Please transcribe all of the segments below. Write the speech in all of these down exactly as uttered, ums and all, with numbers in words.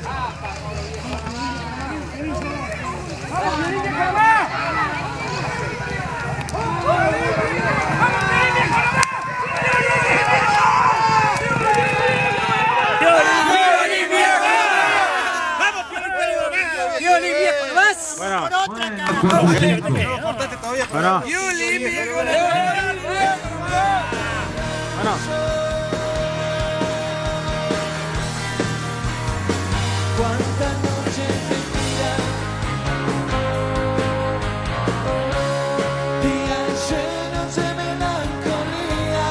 Bueno, bueno, bueno. Cuántas noches de vida, días llenos de melancolía,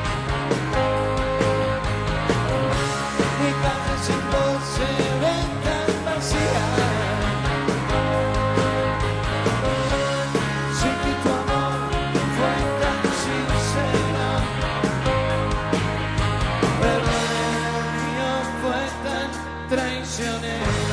mi casa sin voz se ve tan vacía. Sé que tu amor fue tan sincero, pero el mío fue tan traicionero.